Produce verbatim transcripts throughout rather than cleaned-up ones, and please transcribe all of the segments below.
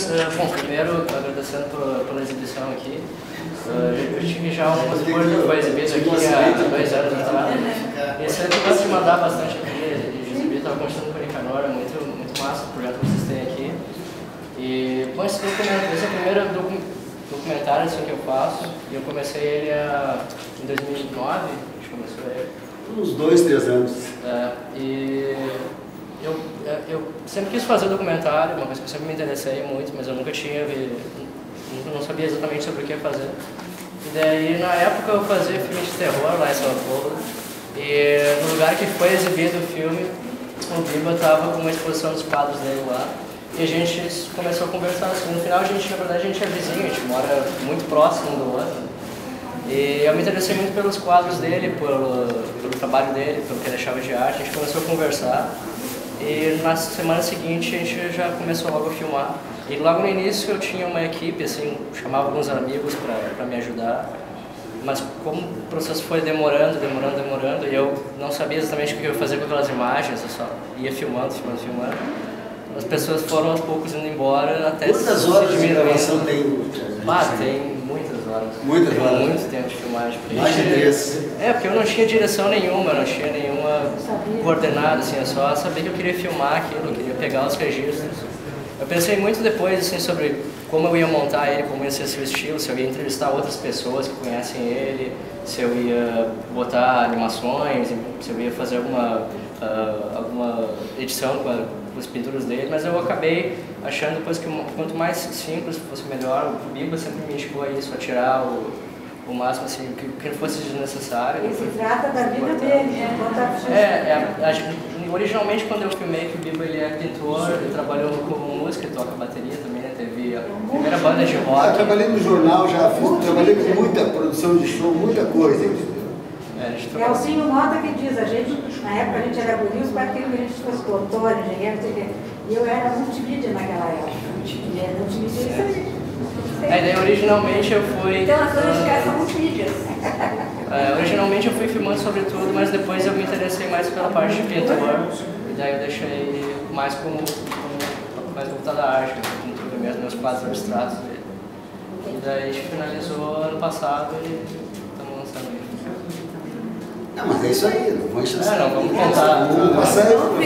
Uh, bom, primeiro, agradecendo por, pela exibição aqui. Uh, eu tive já um curso que foi exibido aqui há dois anos atrás. Esse aqui eu gosto de mandar bastante aqui, de exibir, estava conversando com o Nicanor, é muito, muito massa o projeto que vocês têm aqui. E, bom, esse documentário, esse é o primeiro docu documentário assim, que eu faço, e eu comecei ele a, em dois mil e nove, a gente começou ele. Uns dois, três anos. É, e eu, eu sempre quis fazer documentário, uma coisa que eu sempre me interessei muito, mas eu nunca tinha, não sabia exatamente sobre o que fazer. E daí, na época, eu fazia filme de terror lá em São Paulo, e no lugar que foi exibido o filme, o Biba estava com uma exposição dos quadros dele lá, e a gente começou a conversar assim. No final, a gente, na verdade, a gente é vizinho, a gente mora muito próximo um do outro. E eu me interessei muito pelos quadros dele, pelo, pelo trabalho dele, pelo que ele achava de arte. A gente começou a conversar e na semana seguinte a gente já começou logo a filmar. E logo no início eu tinha uma equipe, assim, chamava alguns amigos para me ajudar. Mas como o processo foi demorando, demorando, demorando, e eu não sabia exatamente o que eu ia fazer com aquelas imagens, eu só ia filmando, filmando, filmando. As pessoas foram aos poucos indo embora até... Quantas horas de gravação tem? Ah, tem muitas horas. Muitas horas? Muito tempo de filmagem. Mais de três. É, porque eu não tinha direção nenhuma, não tinha nenhuma coordenada, assim, eu só sabia que eu queria filmar aquilo, eu queria pegar os registros. Eu pensei muito depois, assim, sobre como eu ia montar ele, como ia ser seu estilo, se eu ia entrevistar outras pessoas que conhecem ele, se eu ia botar animações, se eu ia fazer alguma, uh, alguma edição com, a, com as pinturas dele, mas eu acabei achando depois que quanto mais simples fosse melhor. O Biba sempre me indicou a isso, a tirar o, o máximo, assim, que, que não fosse desnecessário. E se trata da vida dele, né? É, é a, a, originalmente quando eu filmei, que o Biba ele é pintor, ele trabalhou como música, ele toca bateria também, né? Teve a primeira banda de rock. Ah, trabalhei no jornal, já fiz, trabalhei com muita produção de show, muita coisa. É, é o Cinho Mota que diz, a gente, na época a gente era guri, os pais queriam que a gente fosse doutor, engenheiro, não sei o quê. E eu era multimídia naquela época. Multimídia, multimídia, isso aí. É, daí originalmente eu fui... Então as coisas que são multimídias. É, originalmente eu fui filmando sobre tudo, mas depois eu me interessei mais pela parte de pintor. E daí eu deixei mais como, como mais voltado à arte, pintura mesmo, meus quadros abstratos dele. E daí a gente finalizou ano passado e estamos lançando ele. Não, mas é isso aí, não vou encher É, não, vamos contar. Vamos passar.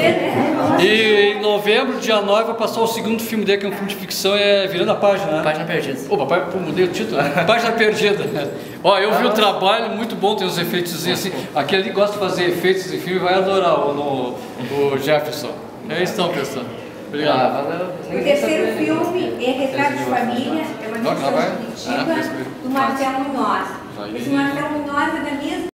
E em novembro, dia nove, vai passar o segundo filme dele, que é um filme de ficção, é Virando a Página, né? Página Perdida. Ô, papai, pô, mudei o título. Página Perdida. Ó, eu vi o trabalho, muito bom, tem uns efeitos assim. Aquele ali gosta de fazer efeitos em filme, vai adorar o, no, o Jefferson. É isso então, pessoal. Obrigado. Ah, valeu. O terceiro filme é Retrato de Família, é uma missão definitiva do Marcelo Munhoz. Esse Marcelo Munhoz é da mesma